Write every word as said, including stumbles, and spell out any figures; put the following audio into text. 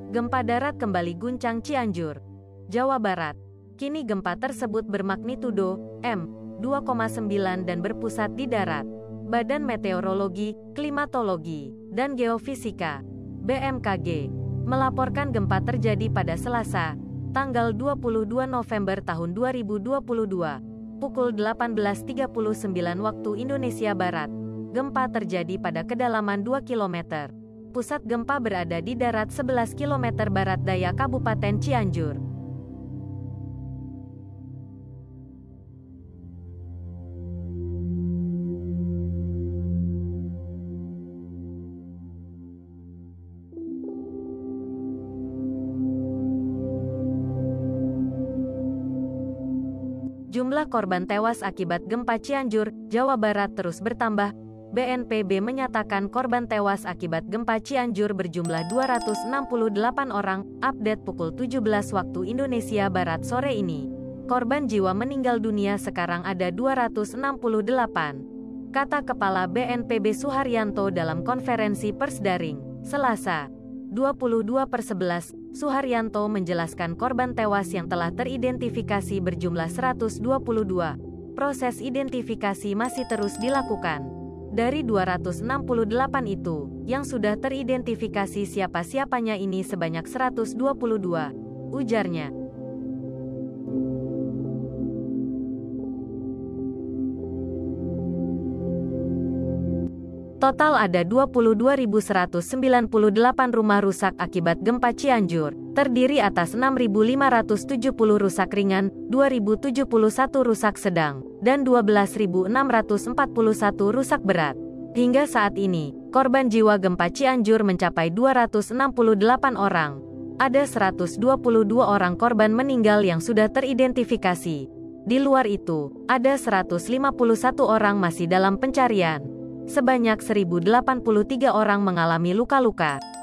Gempa darat kembali guncang Cianjur, Jawa Barat. Kini gempa tersebut bermagnitudo M dua koma sembilan dan berpusat di darat. Badan Meteorologi, Klimatologi, dan Geofisika (B M K G) melaporkan gempa terjadi pada Selasa, tanggal dua puluh dua November tahun dua ribu dua puluh dua, pukul delapan belas tiga puluh sembilan waktu Indonesia Barat. Gempa terjadi pada kedalaman dua kilometer. Pusat gempa berada di darat sebelas kilometer barat daya Kabupaten Cianjur. Jumlah korban tewas akibat gempa Cianjur, Jawa Barat terus bertambah. B N P B menyatakan korban tewas akibat gempa Cianjur berjumlah dua ratus enam puluh delapan orang, update pukul tujuh belas waktu Indonesia Barat sore ini. Korban jiwa meninggal dunia sekarang ada dua ratus enam puluh delapan, kata Kepala B N P B Suharyanto dalam konferensi pers daring, Selasa, dua puluh dua per sebelas. Suharyanto menjelaskan korban tewas yang telah teridentifikasi berjumlah seratus dua puluh dua. Proses identifikasi masih terus dilakukan. Dari dua ratus enam puluh delapan itu, yang sudah teridentifikasi siapa-siapanya ini sebanyak seratus dua puluh dua, ujarnya. Total ada dua puluh dua ribu seratus sembilan puluh delapan rumah rusak akibat gempa Cianjur, terdiri atas enam ribu lima ratus tujuh puluh rusak ringan, dua ribu tujuh puluh satu rusak sedang, dan dua belas ribu enam ratus empat puluh satu rusak berat. Hingga saat ini, korban jiwa gempa Cianjur mencapai dua ratus enam puluh delapan orang. Ada seratus dua puluh dua orang korban meninggal yang sudah teridentifikasi. Di luar itu, ada seratus lima puluh satu orang masih dalam pencarian. Sebanyak seribu delapan puluh tiga orang mengalami luka-luka.